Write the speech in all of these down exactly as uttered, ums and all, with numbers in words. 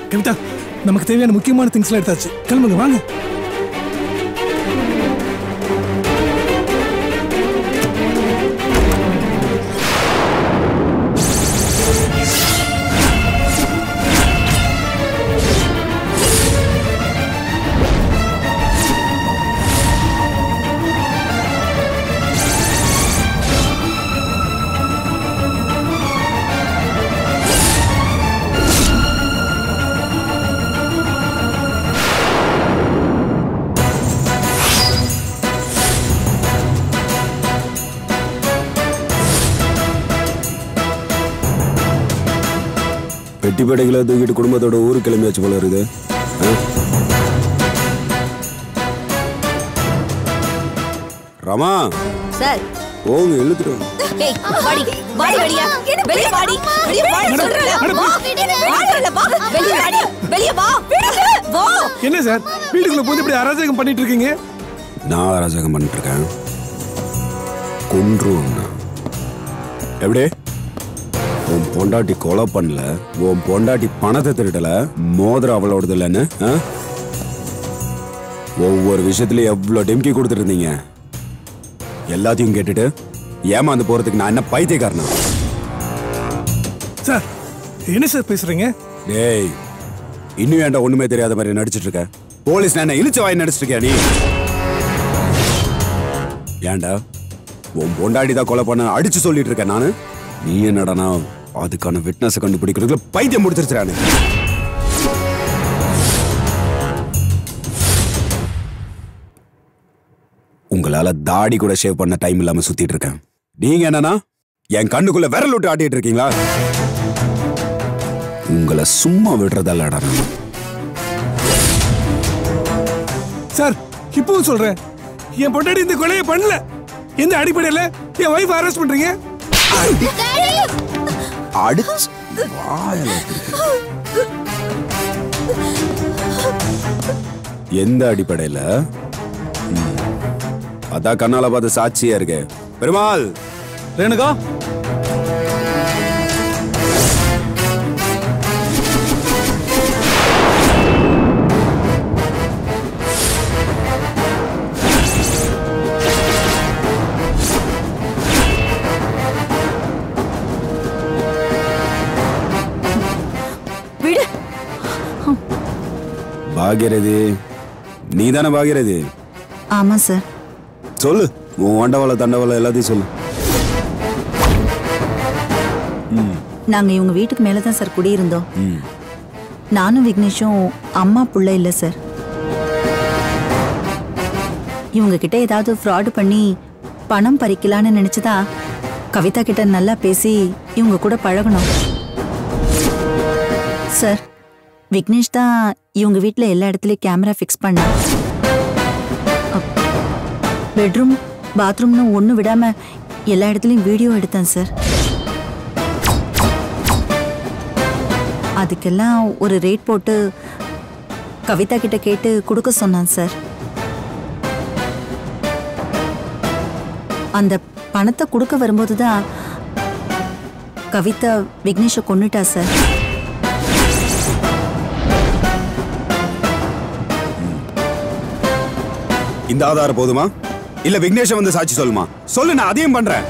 கவிதா, நமக்கு தேவையான முக்கியமான திங்ஸ்லாம் எடுத்தாச்சு. கிளம்புங்க, வாங்க. பெட்டி படைகளை தூக்கிட்டு குடும்பத்தோட ஊருக்கு கிளம்பியாச்சு போல இருக்குது. ரமா சார் போங்க, இழுத்துட்டு ஏய் வாடி வாடி வெளிய வெளிய வாடி வெளிய வாடி சொல்றல வா வாடல வா வெளிய வாடி வெளிய வா வா. என்ன சார் வீட்டுக்குள்ள போய் இப்படி அராஜகம் பண்ணிட்டு இருக்கீங்க? நான் அராஜகம் பண்ணிட்டு இருக்கேன். கொன்றுவோம். எப்படி உன் பொண்டாட்டி கொலை பண்ணல, உன் பொண்டாட்டி பணத்தை திருடல, மோதிரம் அவளோடது இல்லைன்னு ஒவ்வொரு விஷயத்துலயும் எவ்வளவு டெம்கி கொடுத்துட்டு இருந்தீங்க. எல்லாத்தையும் கேட்டுட்டு ஏமாந்து போறதுக்கு நான் என்ன பைத்தியக்காரனா? சார் என்ன சார் பேசுறீங்க? டேய், இன்னும் ஏன்டா ஒண்ணுமே தெரியாத மாதிரி நடிச்சிட்டு இருக்க? போலீஸ் என்ன இழுச்ச வாய் நடிச்சிட்டு இருக்கியா நீ? ஏன்டா உன் பொண்டாட்டி தான் கொலை பண்ண அடிச்சு சொல்லிட்டு இருக்க நானு? நீ என்னடா அதுக்கான விட்னஸ் கண்டுபிடிக்கிறதுல பைத்தியம் முடிச்சிருச்சானு? உங்களால தாடி கூட ஷேவ் பண்ண டைம் இல்லாம சுத்திட்டு இருக்கேன். நீங்க என்னன்னா என் கண்ணுக்குள்ள விரல் விட்டு ஆட்டிட்டு இருக்கீங்களா? உங்களை சும்மா விடுறதல்லடா. சார் இப்பவும் சொல்றேன், என் பொண்டாட்டி இந்த கொலையை பண்ணல. எந்த அடிப்படையில என் வைஃப் அரெஸ்ட் பண்றீங்க? எந்த அடிப்படையில? அதான் கண்ணால பார்த்து சாட்சியா இருக்கு. பெருமாள், ரேணுகா, பாகிரதி, நீ தானே பாகிரதி? ஆமா சார். சொல்லு, உன் வண்டவாள தண்டவாள எல்லாத்தையும் சொல்லு. நாங்க இவங்க வீட்டுக்கு மேலதான் சார் குடியிருந்தோம். நானும் விக்னேஷும் அம்மா புள்ள இல்ல சார். இவங்க கிட்ட ஏதாவது ஃப்ராட் பண்ணி பணம் பறிக்கலான்னு நினைச்சுதா கவிதா கிட்ட நல்லா பேசி இவங்க கூட பழகணும் சார். விக்னேஷ் தான் இவங்க வீட்டுல எல்லா இடத்துலயும் கேமரா ஃபிக்ஸ் பண்ண. பெட்ரூம் பாத்ரூம்னு ஒண்ணு விடாம எல்லா இடத்துலயும் வீடியோ எடுத்தேன் சார். அதுக்கெல்லாம் ஒரு ரேட் போட்டு கவிதா கிட்ட கேட்டு கொடுக்க சொன்னான் சார். அந்த பணத்தை கொடுக்க வரும்போதுதான் கவிதா விக்னேஷை கொன்னுட்டா சார். இந்த ஆதாரம் போதுமா? இல்ல விக்னேஷ் வந்து சாட்சி சொல்லுமா? சொல்லு, நான் அதையும் பண்றேன்.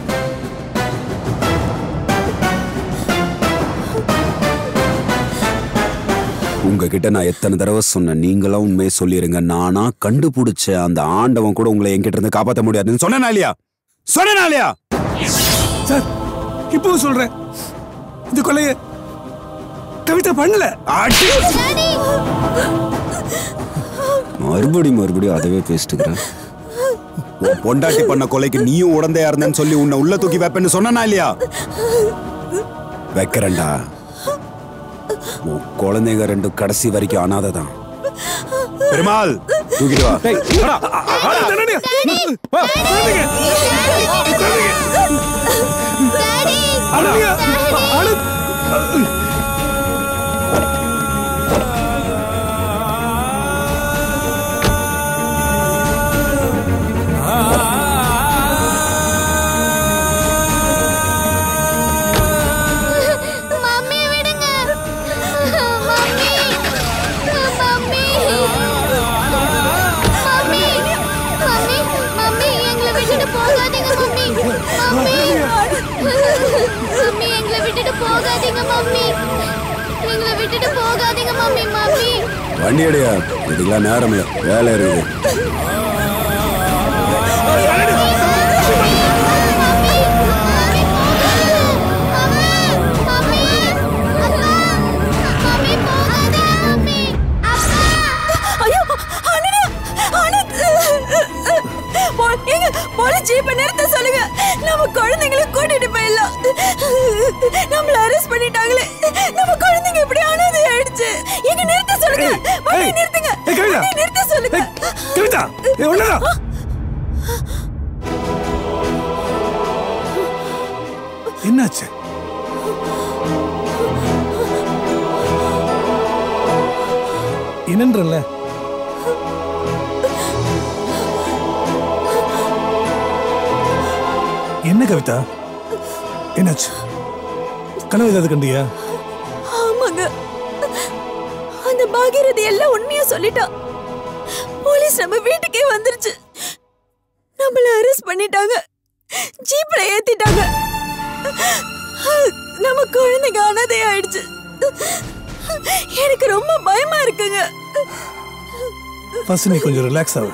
உங்ககிட்ட நான் எத்தனை தடவை சொன்னேன், நீங்களும் உண்மையை சொல்லிருங்க. நானா கண்டுபிடிச்ச அந்த ஆண்டவன் கூட உங்களை என்கிட்ட இருந்து காப்பாற்ற முடியாதுன்னு சொன்னா இல்லையா? சொன்னா இல்லையா? சார் இப்பவும் சொல்றேன், இந்த கொலையை கவிதா பண்ணல. மறுபடியும் மறுபடியும் அதவே பேசிட்டுக்கிறேன். பொண்டாட்டி பண்ண கொலைக்கு நீயும் உடந்தையா இருந்தேன்னு சொல்லி உன்னை உள்ள தூக்கி வைப்பேன்னு சொன்னா இல்லையா? வைக்கிறேன்டா. உன் குழந்தைங்க ரெண்டும் கடைசி வரைக்கும் அனாதைதான். பெருமாள், தூக்கிட்டு வா. மம்மி விடுங்க. மம்மி போகாதீங்க மம்மி. எங்களை விட்டுட்டு போகாதீங்க மம்மி. மம்மி வண்டி அடியா, இதுக்கெல்லாம் நேரம் இல்லை, வேலை இருக்குது. ஜீப்பை நிறுத்த சொல்லுங்க. நம்ம குழந்தைங்களை கூட்டிட்டு போயிடலாம். நம்மள அரெஸ்ட் பண்ணிட்டாங்களே. நம்ம குழந்தைங்க இப்படி அனாதை ஆயிடுச்சு. எங்க நிறுத்த சொல்லுங்க. வண்டி நிறுத்துங்க. வண்டி நிறுத்த சொல்லுங்க. கவிதா, உள்ளடா. என்னாச்சு? என்னன்றல? என்ன கவிதா, என்னாச்சு? கனவு ஏதாவது கண்டியா? ஆமாங்க, அந்த பாகிரதி எல்லாம் உண்மையா சொல்லிட்டா. போலீஸ் நம்ம வீட்டுக்கே வந்துருச்சு. நம்மள அரெஸ்ட் பண்ணிட்டாங்க, ஜீப்ல ஏத்திட்டாங்க. நம்ம குழந்தைங்க அனாதை ஆயிடுச்சு. எனக்கு ரொம்ப பயமா இருக்குங்க. ஃபர்ஸ்ட் நீ கொஞ்சம் ரிலாக்ஸ் ஆகு.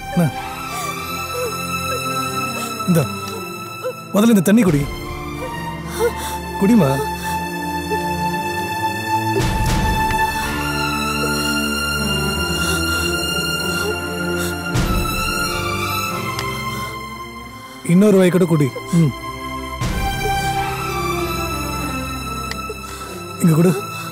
இந்த முதல்ல இந்த தண்ணி குடி. குடிமா. இன்னொரு வாய் கூட குடி. ம், இங்க குடு.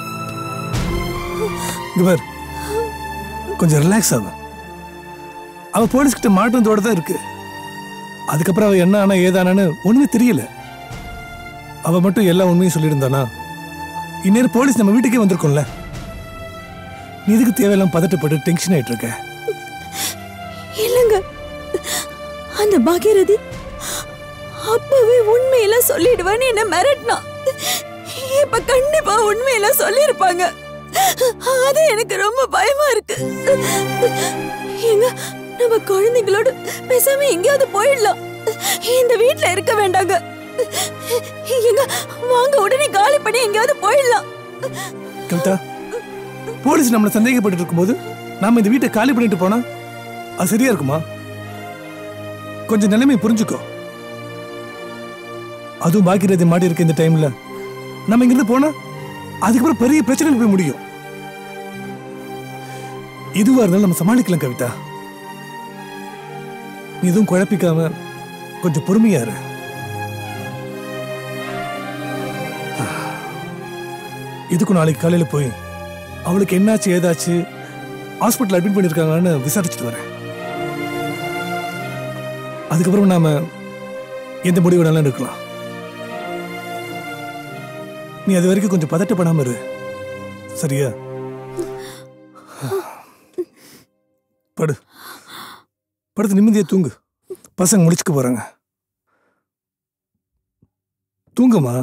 இங்க பார், கொஞ்சம் ரிலாக்ஸ் ஆகும். அவ போலீஸ் கிட்ட மாட்டினதோட தான் இருக்கு. அதுக்கப்புறம் அவ என்ன ஆனா ஏதானு ஒண்ணுமே தெரியல. அவ மட்டும் எல்லா உண்மையும் சொல்லியிருந்தானா இந்நேரம் போலீஸ் நம்ம வீட்டுக்கே வந்திருக்கும்ல. நீ இதுக்கு தேவையெல்லாம் பதட்டப்பட்டு டென்ஷன் ஆயிட்டு இருக்க. இல்லங்க, அந்த பாகிரதி அப்பவே உண்மையெல்லாம் சொல்லிடுவான்னு என்ன மிரட்டினா. இப்ப கண்டிப்பா உண்மையெல்லாம் சொல்லிருப்பாங்க. அது எனக்கு ரொம்ப பயமா இருக்கு. எங்க நம்ம குழந்தைங்களோட பேசாம எங்கேயாவது போயிடலாம். இந்த வீட்டுல இருக்க வேண்டாங்க. எங்க வாங்க, உடனே காலி பண்ணி எங்கேயாவது போயிடலாம். கவிதா, போலீஸ் நம்மள சந்தேகப்பட்டு இருக்கும்போது நாம இந்த வீட்டை காலி பண்ணிட்டு போனா அது சரியா இருக்குமா? கொஞ்சம் நிலைமை புரிஞ்சுக்கோ. அதுவும் பாக்கியராஜ் மாடி இருக்க இந்த டைம்ல நம்ம இங்கிருந்து போனா அதுக்கப்புறம் பெரிய பிரச்சனை போய் முடியும். இதுவா இருந்தாலும் நம்ம சமாளிக்கலாம் கவிதா. நீ எதுவும் குழப்பிக்காம கொஞ்சம் பொறுமையா இரு. இதுக்கும் நாளைக்கு காலையில போய் அவளுக்கு என்னாச்சு ஏதாச்சு ஹாஸ்பிட்டல் அட்மிட் பண்ணிருக்காங்கன்னு விசாரிச்சுட்டு வரேன். அதுக்கப்புறம் நாம எந்த முடிவு வேணாலும் எடுக்கலாம். நீ அது வரைக்கும் கொஞ்சம் பதட்டப்படாம இரு, சரியா? படு, படுத்து நிம்மதியா தூங்கு. பசங்க முடிச்சுக்க போறாங்க. தூங்குமா.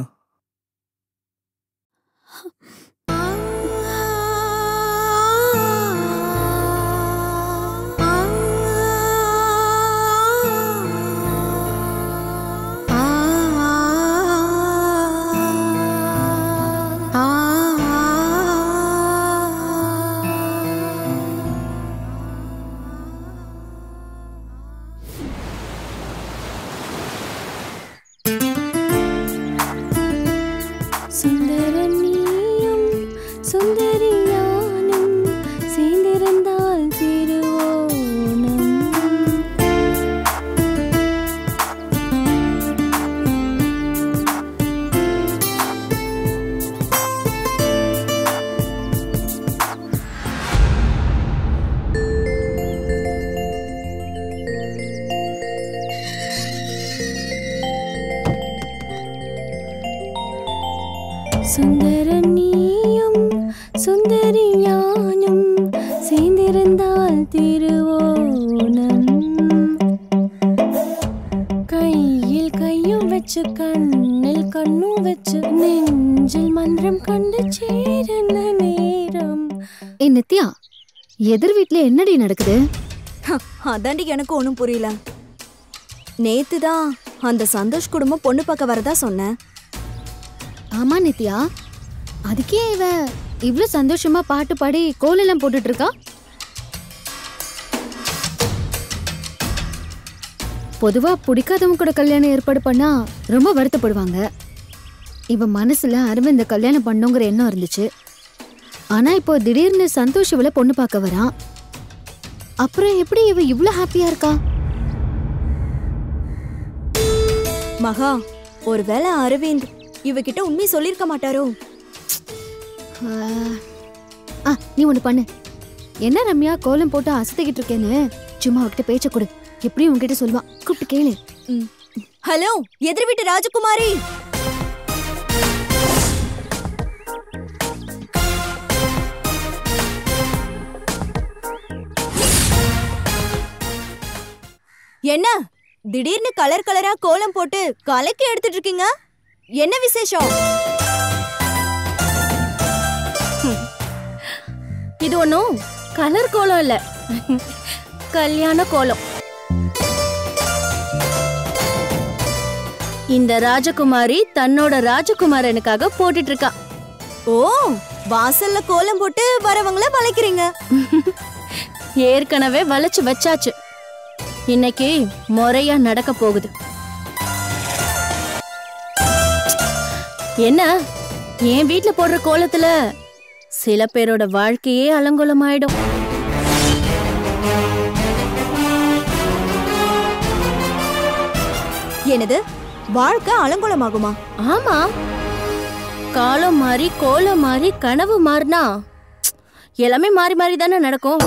சுந்தர நீயும் சுந்தரி ஞானும் சேர்ந்திருந்தால் திருவோணம். கையில் கையும் வச்சு கண்ணில் கண்ணும் வச்சு நெஞ்சில் மந்திரம் கண்டு சேரன நேரம். ஏ நித்யா, எதிர் வீட்ல என்னடி நடக்குது? அதாண்டி எனக்கு ஒன்றும் புரியல. நேத்து தான் அந்த சந்தோஷ் குடும்பம் பொண்ணு பார்க்க வரதா சொன்னேன். ஆ, ஆமா நித்யா, அதுக்கே இவ இவ்ளோ சந்தோஷமா பாட்டு பாடி கோலெல்லாம் போட்டுட்டு இருக்கா. பொதுவா பிடிக்காதவங்க கூட கல்யாணம் ஏற்பாடு பண்ணா ரொம்ப வருத்தப்படுவாங்க. இவ மனசுல அரவிந்த கல்யாணம் பண்ணுங்கிற எண்ணம் இருந்துச்சு. ஆனா இப்போ திடீர்னு சந்தோஷ் இவள பொண்ணு பார்க்க வரான். அப்புறம் எப்படி இவ இவ்ளோ ஹாப்பியா இருக்கா? மகா, ஒருவேளை அரவிந்த் இவகிட்ட உண்மை சொல்லிருக்க மாட்டாரோ? ஆ, நீ ஒண்ணு பண்ணு. என்ன ரம்யா கோலம் போட்டு அசத்திக்கிட்டு இருக்கேன்னு சும்மா அவகிட்ட பேச்ச கொடு. எப்படியும் உன்கிட்ட சொல்லுவா, கூப்பிட்டு கேளு. ஹலோ, எதிர் வீட்டு ராஜகுமாரி. என்ன திடீர்னு கலர் கலரா கோலம் போட்டு கலக்கி எடுத்துட்டு இருக்கீங்க? என்ன விசேஷம்? இது ஒன்னும் கலர் கோலம் இல்ல, கல்யாண கோலம். இந்த ராஜகுமாரி தன்னோட ராஜகுமாரனுக்காக போட்டுட்டு இருக்கா. ஓ, வாசல்ல கோலம் போட்டு வரவங்கள வளைக்கிறீங்க. ஏற்கனவே வளைச்சு வச்சாச்சு. இன்னைக்கு முறையா நடக்க போகுது. என்ன, என் வீட்டுல போடுற கோலத்துல சில பேரோட வாழ்க்கையே அலங்கோலம் ஆயிடும். என்னது, வாழ்க்கை அலங்கோலமாகுமா? ஆமா, காலம் மாறி கோலம் மாறி கனவு மாறினா எல்லாமே மாறி மாறி தானே நடக்கும்.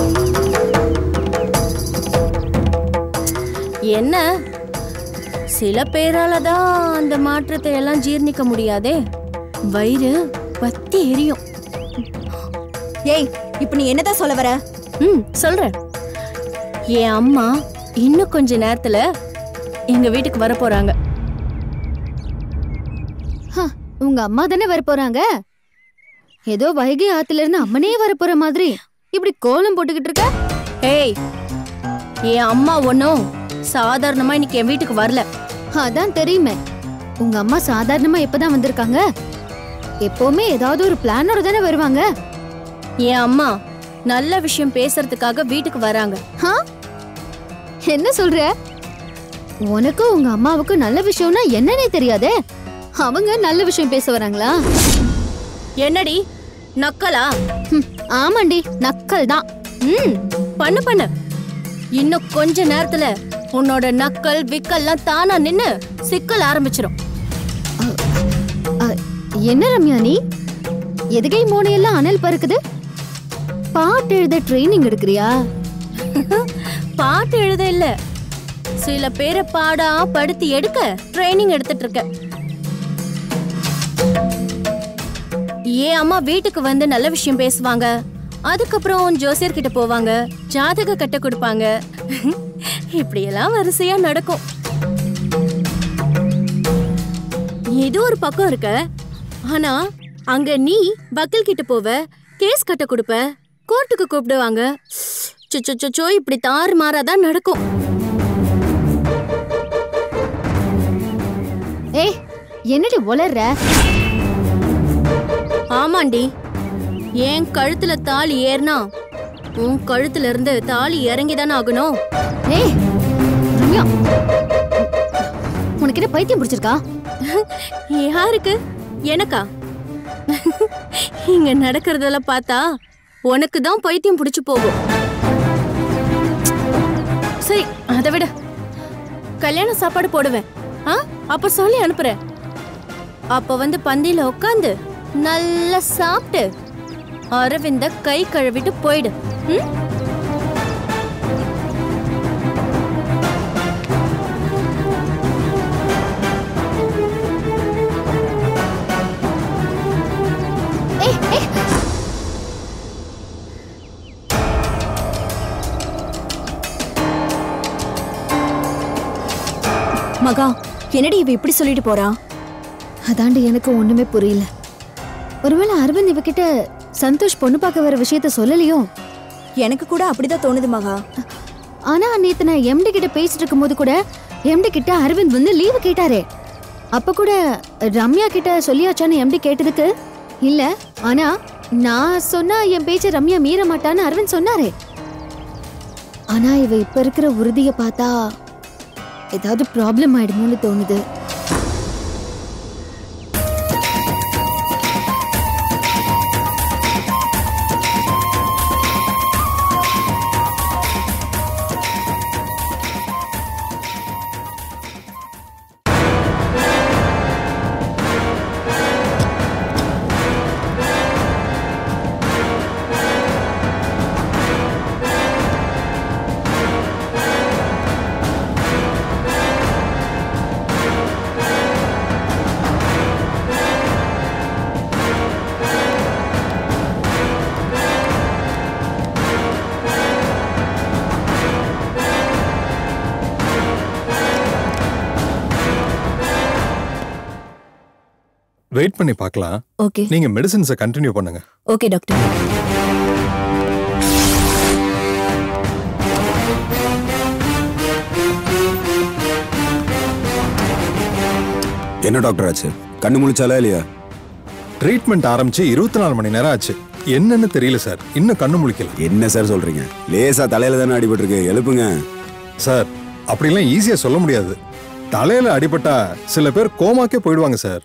என்ன, சில பேரால தான் அந்த மாற்றத்தை எல்லாம் ஜீர்ணிக்க முடியாதே. வயிறு பத்தி எரியும். ஏய், இப்ப நீ என்னதான் சொல்ல வர? ம், சொல்றேன். என் அம்மா இன்னும் கொஞ்ச நேரத்துல எங்க வீட்டுக்கு வர போறாங்க. உங்க அம்மா தானே வர போறாங்க? ஏதோ வைகை ஆத்துல இருந்து அம்மனே வர போற மாதிரி இப்படி கோலம் போட்டுக்கிட்டு இருக்க. ஏய், என் அம்மா ஒன்னும் சாதாரணமா இன்னைக்கு என் வீட்டுக்கு வரல. அதான் தெரியுமே, உங்க அம்மா சாதாரணமா எப்பதான் வந்திருக்காங்க? எப்பவுமே ஏதாவது ஒரு பிளானோட தானே வருவாங்க. என் அம்மா நல்ல விஷயம் பேசுறதுக்காக வீட்டுக்கு வராங்க. என்ன சொல்ற? உனக்கு உங்க அம்மாவுக்கு நல்ல விஷயம்னா என்னன்னே தெரியாதே. அவங்க நல்ல விஷயம் பேச வராங்களா? என்னடி நக்கலா? ஆமாண்டி, நக்கல் தான். ம், பண்ணு பண்ணு. இன்னும் கொஞ்ச நேரத்துல உன்னோட நக்கல் விக்கல்லாம் தானா நின்னு சிக்கல் ஆரம்பிச்சிரும். என்ன ரம்யா, நீ எதுகை மோனையெல்லாம் அனல் பறக்குது? பாட்டு எழுத ட்ரைனிங் எடுக்கிறியா? பாட்டு எழுத இல்ல, சில பேரை பாடா படுத்தி எடுக்க ட்ரைனிங் எடுத்துட்டு இருக்க. ஏன் அம்மா வீட்டுக்கு வந்து நல்ல விஷயம் பேசுவாங்க, அதுக்கப்புறம் ஜோசியர் கிட்ட போவாங்க, ஜாதக கட்ட கொடுப்பாங்க. இப்படி எல்லாம் வரிசையா நடக்கும். இது ஒரு பக்கம் இருக்க, ஆனா அங்க நீ வக்கீல் கிட்ட போவ, கேஸ் கட்ட கொடுப்ப, கோர்ட்டுக்கு கூப்பிடுவாங்க. சுச்சோ, இப்படி தாறு மாறாதான் நடக்கும். ஏய், என்னடி உளர்ற? ஆமாண்டி, என் கழுத்துல தாலி ஏறினா உன் கழுத்துல இருந்து தாலி இறங்கிதானே ஆகணும். ஏய் ரம்யா, உனக்கு என்ன பைத்தியம் பிடிச்சிருக்கா? யாருக்கு? எனக்கா? இங்க நடக்கிறதெல்லாம் பார்த்தா உனக்கு தான் பைத்தியம் பிடிச்சு போகும். சரி, அதை விட கல்யாண சாப்பாடு போடுவேன். ஆ, அப்ப சொல்லி அனுப்புறேன். அப்ப வந்து பந்தியில உட்காந்து நல்லா சாப்பிட்டு அரவிந்த கை கழுவிட்டு போயிடு. ம்? மகா, என்னடி இவ இப்படி சொல்லிட்டு போறா? அதாண்டி எனக்கு ஒண்ணுமே புரியல. ஒருவேளை அரவிந்த் இவகிட்ட சந்தோஷ் பொண்ணு பார்க்க வர விஷயத்த சொல்லலையோ? எனக்கு கூட அப்படிதான் தோணுது மகா. ஆனா நேத்து நான் எம்டி கிட்ட பேசிட்டு இருக்கும் போது கூட எம்டி கிட்ட அரவிந்த் வந்து லீவு கேட்டாரே. அப்ப கூட ரம்யா கிட்ட சொல்லியாச்சான்னு எம்டி கேட்டதுக்கு இல்ல, ஆனா நான் சொன்னா என் பேச்ச ரம்யா மீற மாட்டான்னு அரவிந்த் சொன்னாரே. ஆனா இவ இப்ப இருக்கிற உறுதிய பார்த்தா ஏதாவது ப்ராப்ளம் ஆயிடுமோன்னு தோணுது. வெயிட் பண்ணி பார்க்கலாம். ஓகே. நீங்க மெடிசின்ஸை கண்டினியூ பண்ணுங்க. Okay doctor. என்ன டாக்டர் ஆச்சு? கண்ணு முழிச்சாலா இல்லையா? ட்ரீட்மெண்ட் ஆரம்பிச்சு இருபத்தி நாலு மணி நேரம் ஆச்சு. என்னன்னு தெரியல சார், இன்னும் கண்ணு முழிக்கல. என்ன சார் சொல்றீங்க? லேசா தலையில தானே அடிபட்டு இருக்கு, எழுப்புங்க. சார் அப்படிலாம் ஈஸியா சொல்ல முடியாது. தலையில அடிபட்டா சில பேர் கோமாக்கே போயிடுவாங்க சார்.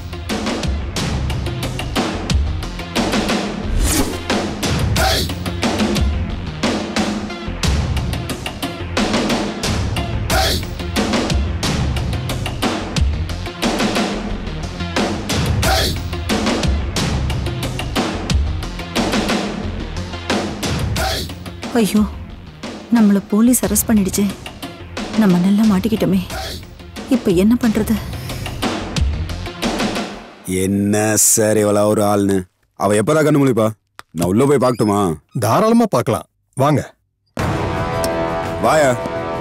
ஐயோ, நம்மள போலீஸ் அரெஸ்ட் பண்ணிடுச்சு. நம்ம நல்லா மாட்டிக்கிட்டோமே. இப்ப என்ன பண்றது? என்ன சார் இவளா ஒரு ஆள்னு? அவ எப்பதான் கண்ணு முழிப்பா? நான் உள்ள போய் பார்க்கட்டுமா? தாராளமா பார்க்கலாம், வாங்க. வாயா.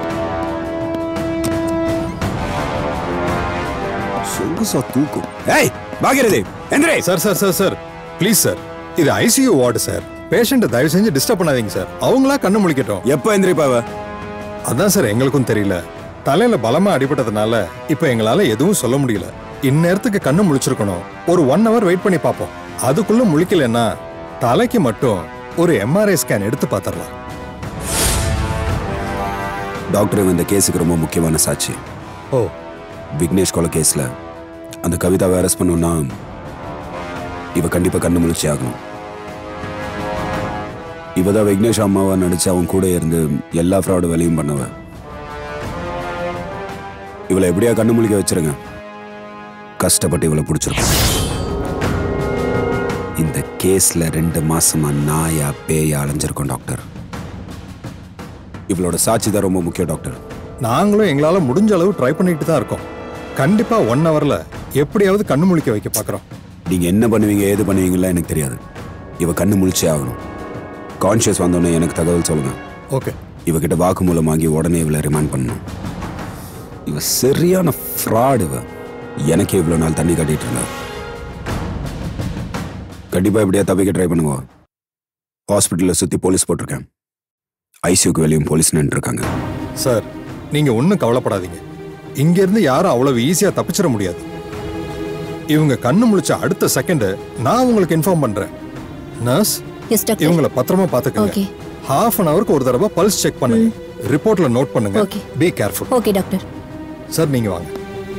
சொகுசா தூக்கும். ஏய் பாக்கிறது எந்திரே. Sir sir sir sir please sir, இது ஐசியூ வார்டு சார். பேஷண்ட்டை தயவு செஞ்சு டிஸ்டர்ப் பண்ணாதீங்க சார். அவங்களா கண்ணு முழிக்கட்டும். எப்போ எந்திரிப்பாவ? அதான் சார் எங்களுக்கும் தெரியல. தலையில பலமா அடிபட்டதுனால இப்ப எங்களால எதுவும் சொல்ல முடியல. இந்நேரத்துக்கு கண்ணு முழிச்சிருக்கணும். ஒரு ஒன் ஹவர் வெயிட் பண்ணி பார்ப்போம். அதுக்குள்ள முழிக்கலன்னா தலைக்கு மட்டும் ஒரு எம்ஆர்ஐ ஸ்கேன் எடுத்து பார்த்துடலாம். டாக்டர் இந்த கேஸுக்கு ரொம்ப முக்கியமான சாட்சி. ஓ, விக்னேஷ் கொலை கேஸ்ல அந்த கவிதாவை அரெஸ்ட் பண்ணணும்னா இவ கண்டிப்பா கண்ணு முழிச்சு ஆகணும். இவதான் விக்னேஷ் அம்மாவா நடிச்சு அவன் கூட இருந்து எல்லா ஃப்ராடு வேலையும் பண்ணவ. இவளை எப்படியா கண்ணு முழிக்க வச்சிருங்க. கஷ்டப்பட்டு இவளை பிடிச்சிருக்கோம். இந்த கேஸ்ல ரெண்டு மாசமா நாயா பேயா அலைஞ்சிருக்கோம் டாக்டர். இவளோட சாட்சி தான் ரொம்ப முக்கியம் டாக்டர். நாங்களும் எங்களால முடிஞ்ச அளவு ட்ரை பண்ணிட்டு தான் இருக்கோம். கண்டிப்பா ஒன் ஹவர்ல எப்படியாவது கண்ணு முழிக்க வைக்க பாக்குறோம். நீங்க என்ன பண்ணுவீங்க ஏது பண்ணுவீங்களா எனக்கு தெரியாது. இவ கண்ணு முழிச்சே ஆகணும். கான்ஷியஸ் வந்தோடனே எனக்கு தகவல் சொல்லுங்க. ஓகே. இவகிட்ட வாக்குமூலம் வாங்கி உடனே இவளை ரிமாண்ட் பண்ணணும். இவ சரியான ஃப்ராட். இவ எனக்கே இவ்வளவு நாள் தண்ணி காட்டிட்டு இருந்தா. கண்டிப்பா இப்படியா தப்பிக்க ட்ரை பண்ணுவோம். ஹாஸ்பிட்டல்ல சுத்தி போலீஸ் போட்டிருக்கேன். ஐசியூக்கு வெளியும் போலீஸ் நின்று இருக்காங்க. சார் நீங்க ஒன்னும் கவலைப்படாதீங்க. இங்க இருந்து யாரும் அவ்வளவு ஈஸியா தப்பிச்சிட முடியாது. இவங்க கண்ணு முழிச்ச அடுத்த செகண்ட் நான் உங்களுக்கு இன்ஃபார்ம் பண்றேன். நர்ஸ், இவங்களை பத்திரமா பாத்துக்கங்க. ஹாஃப் அன் அவருக்கு ஒரு தடவை பல்ஸ் செக் பண்ணுங்க. ரிப்போர்ட்ல நோட் பண்ணுங்க. Be careful. Okay doctor. Sir நீங்க வாங்க.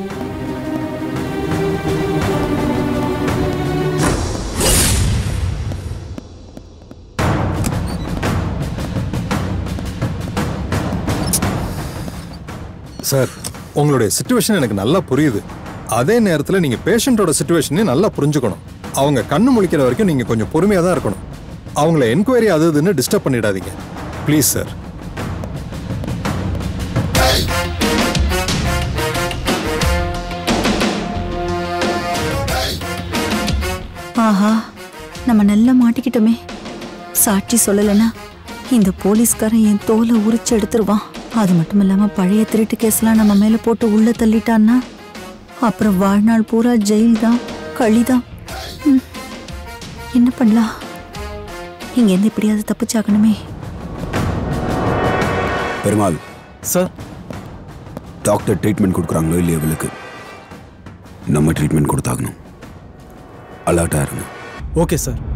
சார் உங்களுடைய சிச்சுவேஷன் எனக்கு நல்லா புரியுது. அதே நேரத்தில் நீங்க பேஷண்டோட சிச்சுவேஷனையும் நல்லா புரிஞ்சுக்கணும். அவங்க கண்ணு முழிக்கிற வரைக்கும் நீங்க கொஞ்சம் பொறுமையா தான் இருக்கணும். அவங்கள என்கொயரி அது இதுன்னு டிஸ்டர்ப் பண்ணிடாதீங்க ப்ளீஸ் சார். ஆஹா, நம்ம நல்லா மாட்டிக்கிட்டோமே. சாட்சி சொல்லலைன்னா இந்த போலீஸ்காரன் என் தோலை உரிச்சு எடுத்துருவான். அது மட்டும் இல்லாம பழைய திருட்டு கேஸ்லாம் நம்ம மேல போட்டு உள்ள தள்ளிட்டான்னா அப்புறம் வாழ்நாள் பூரா ஜெயில் தான், களிதான். என்ன பண்ணலாம்? இங்க இருந்து எப்படியாவது தப்பிச்சாகணுமே. பெருமாள் சார், டாக்டர் ட்ரீட்மெண்ட் கொடுக்குறாங்களோ இல்லையா இவளுக்கு? நம்ம ட்ரீட்மெண்ட் கொடுத்தாகணும். அலர்ட்டா இருங்க. Okay sir.